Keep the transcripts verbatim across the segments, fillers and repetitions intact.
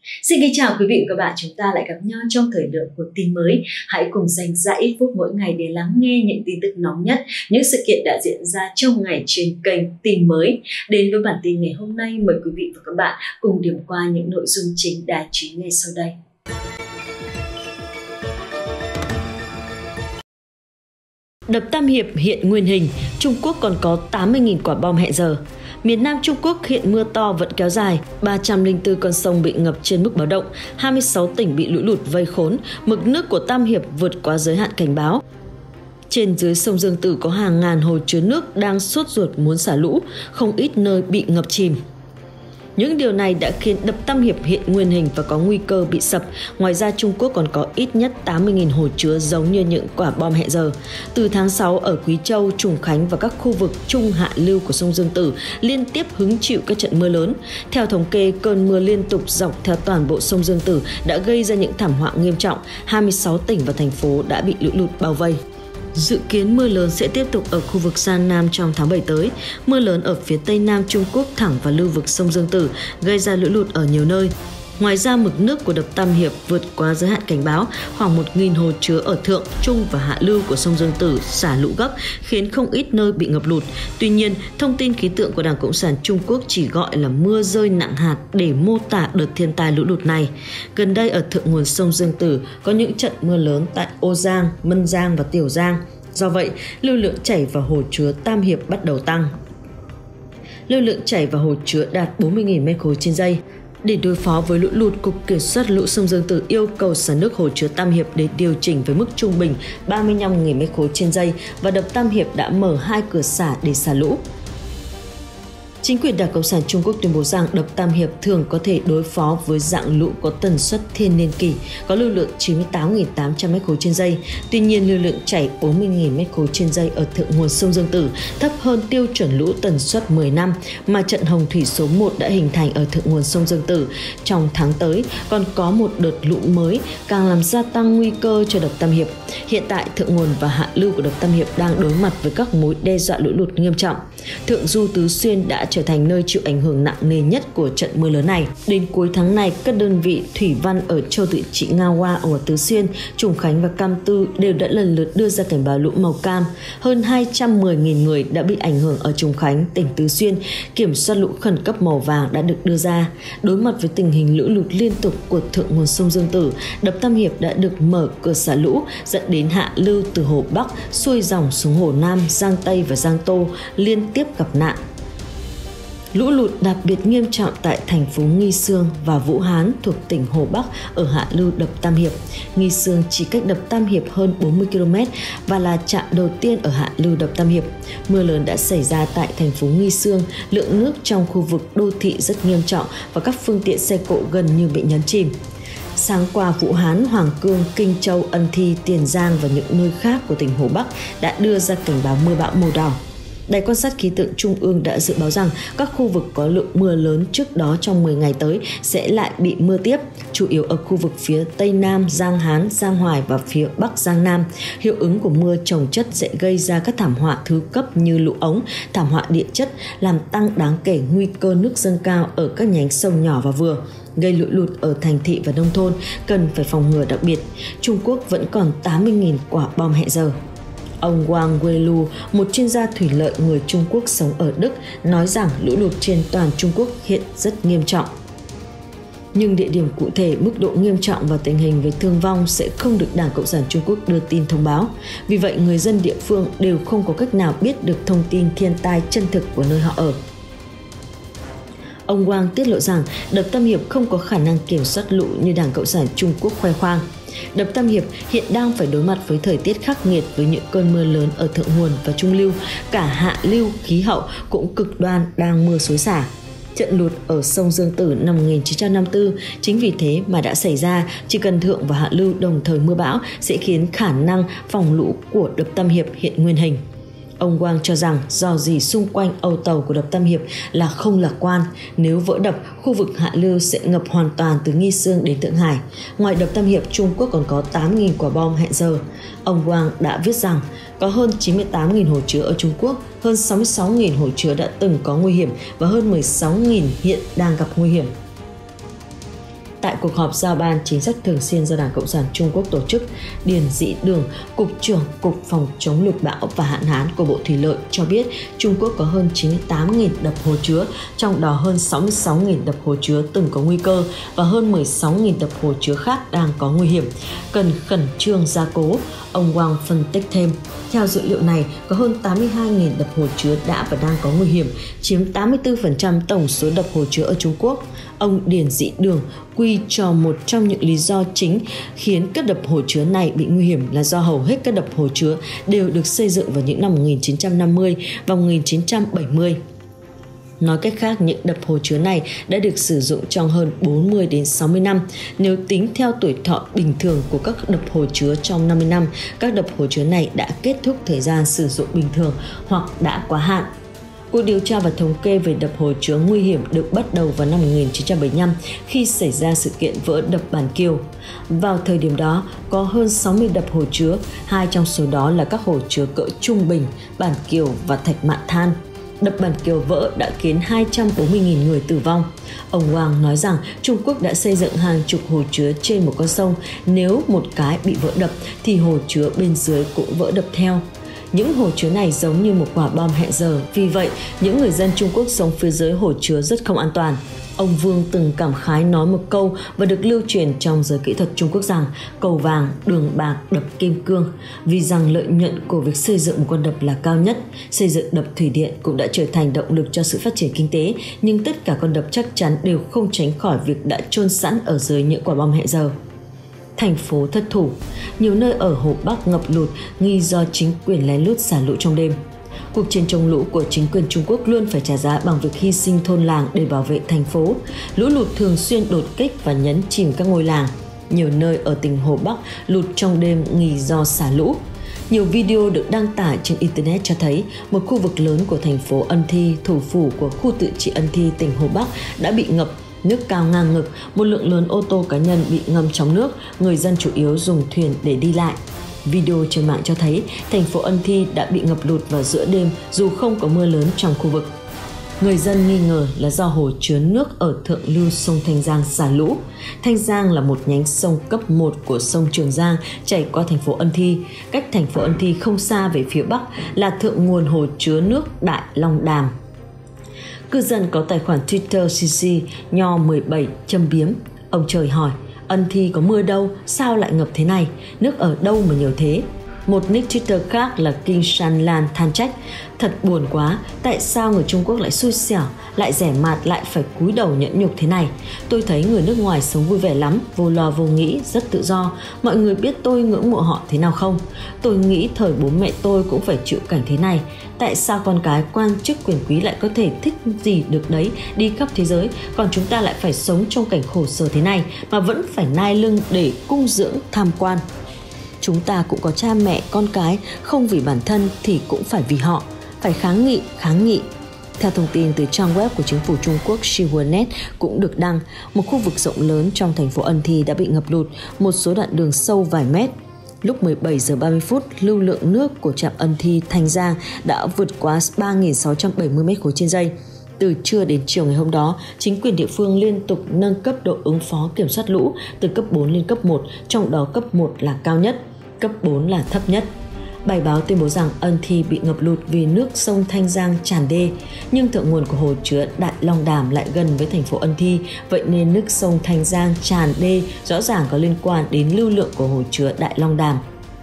Xin kính chào quý vị và các bạn, chúng ta lại gặp nhau trong thời lượng của tin mới. Hãy cùng dành ra ít phút mỗi ngày để lắng nghe những tin tức nóng nhất, những sự kiện đã diễn ra trong ngày trên kênh tin mới. Đến với bản tin ngày hôm nay, mời quý vị và các bạn cùng điểm qua những nội dung chính đáng chú ý ngay sau đây. Đập Tam Hiệp hiện nguyên hình, Trung Quốc còn có tám mươi nghìn quả bom hẹn giờ. Miền Nam Trung Quốc hiện mưa to vẫn kéo dài, ba trăm lẻ bốn con sông bị ngập trên mức báo động, hai mươi sáu tỉnh bị lũ lụt vây khốn, mực nước của Tam Hiệp vượt quá giới hạn cảnh báo. Trên dưới sông Dương Tử có hàng ngàn hồ chứa nước đang sốt ruột muốn xả lũ, không ít nơi bị ngập chìm. Những điều này đã khiến đập Tam Hiệp hiện nguyên hình và có nguy cơ bị sập. Ngoài ra, Trung Quốc còn có ít nhất tám mươi nghìn hồ chứa giống như những quả bom hẹn giờ. Từ tháng sáu, ở Quý Châu, Trùng Khánh và các khu vực trung hạ lưu của sông Dương Tử liên tiếp hứng chịu các trận mưa lớn. Theo thống kê, cơn mưa liên tục dọc theo toàn bộ sông Dương Tử đã gây ra những thảm họa nghiêm trọng. hai mươi sáu tỉnh và thành phố đã bị lũ lụt bao vây. Dự kiến mưa lớn sẽ tiếp tục ở khu vực Giang Nam trong tháng bảy tới. Mưa lớn ở phía Tây Nam Trung Quốc thẳng vào lưu vực sông Dương Tử gây ra lũ lụt ở nhiều nơi. Ngoài ra, mực nước của đập Tam Hiệp vượt quá giới hạn cảnh báo, khoảng một nghìn hồ chứa ở thượng, trung và hạ lưu của sông Dương Tử xả lũ gấp, khiến không ít nơi bị ngập lụt. Tuy nhiên, thông tin khí tượng của Đảng Cộng sản Trung Quốc chỉ gọi là mưa rơi nặng hạt để mô tả đợt thiên tai lũ lụt này. Gần đây ở thượng nguồn sông Dương Tử có những trận mưa lớn tại Ô Giang, Mân Giang và Tiểu Giang. Do vậy, lưu lượng chảy vào hồ chứa Tam Hiệp bắt đầu tăng. Lưu lượng chảy vào hồ chứa đạt bốn mươi nghìn mét khối trên giây. Để đối phó với lũ lụt, Cục Kiểm soát Lũ sông Dương Tử yêu cầu xả nước hồ chứa Tam Hiệp để điều chỉnh với mức trung bình ba mươi lăm nghìn mét khối trên giây và đập Tam Hiệp đã mở hai cửa xả để xả lũ. Chính quyền Đảng Cộng sản Trung Quốc tuyên bố rằng đập Tam Hiệp thường có thể đối phó với dạng lũ có tần suất thiên niên kỷ, có lưu lượng chín mươi tám nghìn tám trăm mét khối trên giây. Tuy nhiên, lưu lượng chảy bốn mươi nghìn mét khối trên giây ở thượng nguồn sông Dương Tử thấp hơn tiêu chuẩn lũ tần suất mười năm mà trận hồng thủy số một đã hình thành ở thượng nguồn sông Dương Tử. Trong tháng tới, còn có một đợt lũ mới càng làm gia tăng nguy cơ cho đập Tam Hiệp. Hiện tại, thượng nguồn và hạ lưu của đập Tam Hiệp đang đối mặt với các mối đe dọa lũ lụt nghiêm trọng. Thượng du Tứ Xuyên đã trở thành nơi chịu ảnh hưởng nặng nề nhất của trận mưa lớn này. Đến cuối tháng này, các đơn vị thủy văn ở Châu Tự Trị, Nga Hoa ở Tứ Xuyên, Trùng Khánh và Cam Tư đều đã lần lượt đưa ra cảnh báo lũ màu cam. Hơn hai trăm mười nghìn người đã bị ảnh hưởng ở Trùng Khánh, tỉnh Tứ Xuyên. Kiểm soát lũ khẩn cấp màu vàng đã được đưa ra. Đối mặt với tình hình lũ lụt liên tục của thượng nguồn sông Dương Tử, đập Tam Hiệp đã được mở cửa xả lũ, dẫn đến hạ lưu từ hồ Bắc xuôi dòng xuống hồ Nam, Giang Tây và Giang Tô liên tiếp gặp nạn. Lũ lụt đặc biệt nghiêm trọng tại thành phố Nghi Sương và Vũ Hán thuộc tỉnh Hồ Bắc ở hạ lưu đập Tam Hiệp. Nghi Sương chỉ cách đập Tam Hiệp hơn bốn mươi ki lô mét và là trạm đầu tiên ở hạ lưu đập Tam Hiệp. Mưa lớn đã xảy ra tại thành phố Nghi Sương, lượng nước trong khu vực đô thị rất nghiêm trọng và các phương tiện xe cộ gần như bị nhấn chìm. Sáng qua, Vũ Hán, Hoàng Cương, Kinh Châu, Ân Thi, Tiền Giang và những nơi khác của tỉnh Hồ Bắc đã đưa ra cảnh báo mưa bão màu đỏ. Đài quan sát khí tượng Trung ương đã dự báo rằng các khu vực có lượng mưa lớn trước đó trong mười ngày tới sẽ lại bị mưa tiếp, chủ yếu ở khu vực phía Tây Nam, Giang Hán, Giang Hoài và phía Bắc Giang Nam. Hiệu ứng của mưa chồng chất sẽ gây ra các thảm họa thứ cấp như lũ ống, thảm họa địa chất, làm tăng đáng kể nguy cơ nước dâng cao ở các nhánh sông nhỏ và vừa, gây lũ lụt ở thành thị và nông thôn, cần phải phòng ngừa đặc biệt. Trung Quốc vẫn còn tám mươi nghìn quả bom hẹn giờ. Ông Wang Weilu, một chuyên gia thủy lợi người Trung Quốc sống ở Đức, nói rằng lũ lụt trên toàn Trung Quốc hiện rất nghiêm trọng. Nhưng địa điểm cụ thể, mức độ nghiêm trọng và tình hình về thương vong sẽ không được Đảng Cộng sản Trung Quốc đưa tin thông báo. Vì vậy, người dân địa phương đều không có cách nào biết được thông tin thiên tai chân thực của nơi họ ở. Ông Wang tiết lộ rằng đập Tam Hiệp không có khả năng kiểm soát lũ như Đảng Cộng sản Trung Quốc khoe khoang. Đập Tam Hiệp hiện đang phải đối mặt với thời tiết khắc nghiệt với những cơn mưa lớn ở thượng nguồn và trung lưu. Cả hạ lưu khí hậu cũng cực đoan đang mưa xối xả. Trận lụt ở sông Dương Tử năm một nghìn chín trăm năm mươi tư chính vì thế mà đã xảy ra. Chỉ cần thượng và hạ lưu đồng thời mưa bão sẽ khiến khả năng phòng lũ của đập Tam Hiệp hiện nguyên hình. Ông Wang cho rằng rò rỉ xung quanh âu tàu của đập Tam Hiệp là không lạc quan. Nếu vỡ đập, khu vực hạ lưu sẽ ngập hoàn toàn từ Nghi Sương đến Thượng Hải. Ngoài đập Tam Hiệp, Trung Quốc còn có tám nghìn quả bom hẹn giờ. Ông Wang đã viết rằng có hơn chín mươi tám nghìn hồ chứa ở Trung Quốc, hơn sáu mươi sáu nghìn hồ chứa đã từng có nguy hiểm và hơn mười sáu nghìn hiện đang gặp nguy hiểm. Tại cuộc họp giao ban chính sách thường xuyên do Đảng Cộng sản Trung Quốc tổ chức, Điền Dĩ Đường, Cục trưởng Cục Phòng chống lụt bão và hạn hán của Bộ Thủy lợi cho biết Trung Quốc có hơn chín mươi tám nghìn đập hồ chứa, trong đó hơn sáu mươi sáu nghìn đập hồ chứa từng có nguy cơ và hơn mười sáu nghìn đập hồ chứa khác đang có nguy hiểm, cần khẩn trương gia cố. Ông Wang phân tích thêm, theo dữ liệu này, có hơn tám mươi hai nghìn đập hồ chứa đã và đang có nguy hiểm, chiếm tám mươi tư phần trăm tổng số đập hồ chứa ở Trung Quốc. Ông Điền Dĩ Đường quy cho một trong những lý do chính khiến các đập hồ chứa này bị nguy hiểm là do hầu hết các đập hồ chứa đều được xây dựng vào những năm một nghìn chín trăm năm mươi và một nghìn chín trăm bảy mươi. Nói cách khác, những đập hồ chứa này đã được sử dụng trong hơn bốn mươi đến sáu mươi năm. Nếu tính theo tuổi thọ bình thường của các đập hồ chứa trong năm mươi năm, các đập hồ chứa này đã kết thúc thời gian sử dụng bình thường hoặc đã quá hạn. Cuộc điều tra và thống kê về đập hồ chứa nguy hiểm được bắt đầu vào năm một nghìn chín trăm bảy mươi lăm khi xảy ra sự kiện vỡ đập Bản Kiều. Vào thời điểm đó, có hơn sáu mươi đập hồ chứa, hai trong số đó là các hồ chứa cỡ trung bình, Bản Kiều và Thạch Mạn Than. Đập Bản Kiều vỡ đã khiến hai trăm bốn mươi nghìn người tử vong. Ông Wang nói rằng Trung Quốc đã xây dựng hàng chục hồ chứa trên một con sông. Nếu một cái bị vỡ đập thì hồ chứa bên dưới cũng vỡ đập theo. Những hồ chứa này giống như một quả bom hẹn giờ, vì vậy những người dân Trung Quốc sống phía dưới hồ chứa rất không an toàn. Ông Vương từng cảm khái nói một câu và được lưu truyền trong giới kỹ thuật Trung Quốc rằng cầu vàng, đường bạc, đập kim cương, vì rằng lợi nhuận của việc xây dựng một con đập là cao nhất. Xây dựng đập thủy điện cũng đã trở thành động lực cho sự phát triển kinh tế, nhưng tất cả con đập chắc chắn đều không tránh khỏi việc đã chôn sẵn ở dưới những quả bom hẹn giờ. Thành phố thất thủ, nhiều nơi ở Hồ Bắc ngập lụt nghi do chính quyền lén lút xả lũ trong đêm. Cuộc chiến chống lũ của chính quyền Trung Quốc luôn phải trả giá bằng việc hy sinh thôn làng để bảo vệ thành phố. Lũ lụt thường xuyên đột kích và nhấn chìm các ngôi làng. Nhiều nơi ở tỉnh Hồ Bắc lụt trong đêm nghi do xả lũ. Nhiều video được đăng tải trên Internet cho thấy một khu vực lớn của thành phố Ân Thi, thủ phủ của khu tự trị Ân Thi, tỉnh Hồ Bắc đã bị ngập. Nước cao ngang ngực, một lượng lớn ô tô cá nhân bị ngâm trong nước, người dân chủ yếu dùng thuyền để đi lại. Video trên mạng cho thấy thành phố Ân Thi đã bị ngập lụt vào giữa đêm dù không có mưa lớn trong khu vực. Người dân nghi ngờ là do hồ chứa nước ở thượng lưu sông Thanh Giang xả lũ. Thanh Giang là một nhánh sông cấp một của sông Trường Giang chảy qua thành phố Ân Thi. Cách thành phố Ân Thi không xa về phía bắc là thượng nguồn hồ chứa nước Đại Long Đàm. Cư dân có tài khoản Twitter xê xê Nho mười bảy châm biếm. Ông trời hỏi, Ân Thi có mưa đâu, sao lại ngập thế này? Nước ở đâu mà nhiều thế? Một nick Twitter khác là Kinh Shan Lan than trách, thật buồn quá, tại sao người Trung Quốc lại xui xẻo, lại rẻ mạt, lại phải cúi đầu nhẫn nhục thế này? Tôi thấy người nước ngoài sống vui vẻ lắm, vô lo vô nghĩ, rất tự do. Mọi người biết tôi ngưỡng mộ họ thế nào không? Tôi nghĩ thời bố mẹ tôi cũng phải chịu cảnh thế này. Tại sao con cái quan chức quyền quý lại có thể thích gì được đấy, đi khắp thế giới, còn chúng ta lại phải sống trong cảnh khổ sở thế này mà vẫn phải nai lưng để cung dưỡng tham quan? Chúng ta cũng có cha mẹ, con cái, không vì bản thân thì cũng phải vì họ, phải kháng nghị, kháng nghị. Theo thông tin từ trang web của chính phủ Trung Quốc Xinhua.net cũng được đăng, một khu vực rộng lớn trong thành phố Ân Thi đã bị ngập lụt, một số đoạn đường sâu vài mét. Lúc mười bảy giờ ba mươi phút, lưu lượng nước của trạm Ân Thi Thanh Giang đã vượt quá ba nghìn sáu trăm bảy mươi mét khối trên giây. Từ trưa đến chiều ngày hôm đó, chính quyền địa phương liên tục nâng cấp độ ứng phó kiểm soát lũ từ cấp bốn lên cấp một, trong đó cấp một là cao nhất, cấp bốn là thấp nhất. Bài báo tuyên bố rằng Ân Thi bị ngập lụt vì nước sông Thanh Giang tràn đê, nhưng thượng nguồn của hồ chứa Đại Long Đàm lại gần với thành phố Ân Thi, vậy nên nước sông Thanh Giang tràn đê rõ ràng có liên quan đến lưu lượng của hồ chứa Đại Long Đàm.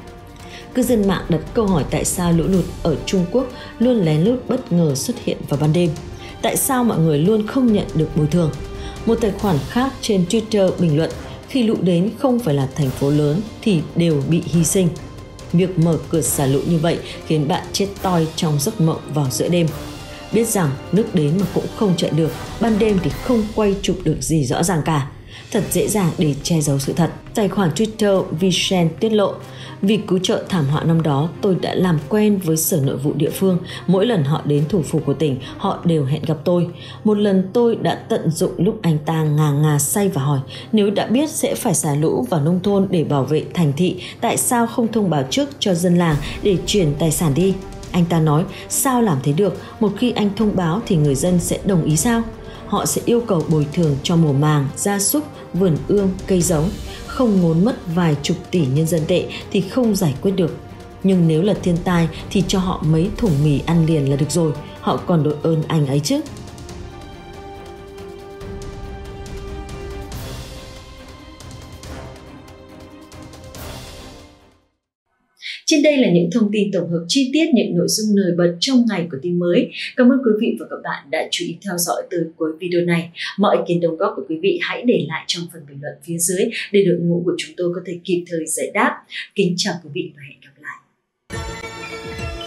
Cư dân mạng đặt câu hỏi tại sao lũ lụt ở Trung Quốc luôn lén lút bất ngờ xuất hiện vào ban đêm. Tại sao mọi người luôn không nhận được bồi thường? Một tài khoản khác trên Twitter bình luận, khi lũ đến không phải là thành phố lớn thì đều bị hy sinh. Việc mở cửa xả lũ như vậy khiến bạn chết toi trong giấc mộng vào giữa đêm. Biết rằng nước đến mà cũng không chạy được, ban đêm thì không quay chụp được gì rõ ràng cả. Thật dễ dàng để che giấu sự thật. Tài khoản Twitter Vicen tiết lộ, vì cứu trợ thảm họa năm đó, tôi đã làm quen với Sở Nội vụ địa phương. Mỗi lần họ đến thủ phủ của tỉnh, họ đều hẹn gặp tôi. Một lần tôi đã tận dụng lúc anh ta ngà ngà say và hỏi, nếu đã biết sẽ phải xả lũ vào nông thôn để bảo vệ thành thị, tại sao không thông báo trước cho dân làng để chuyển tài sản đi? Anh ta nói, sao làm thế được, một khi anh thông báo thì người dân sẽ đồng ý sao? họ sẽ yêu cầu bồi thường cho mùa màng, gia súc, vườn ươm, cây giống. Không ngốn mất vài chục tỷ nhân dân tệ thì không giải quyết được. Nhưng nếu là thiên tai thì cho họ mấy thùng mì ăn liền là được rồi, họ còn đội ơn anh ấy chứ. Trên đây là những thông tin tổng hợp chi tiết, những nội dung nổi bật trong ngày của tin mới. Cảm ơn quý vị và các bạn đã chú ý theo dõi từ cuối video này. Mọi ý kiến đóng góp của quý vị hãy để lại trong phần bình luận phía dưới để đội ngũ của chúng tôi có thể kịp thời giải đáp. Kính chào quý vị và hẹn gặp lại.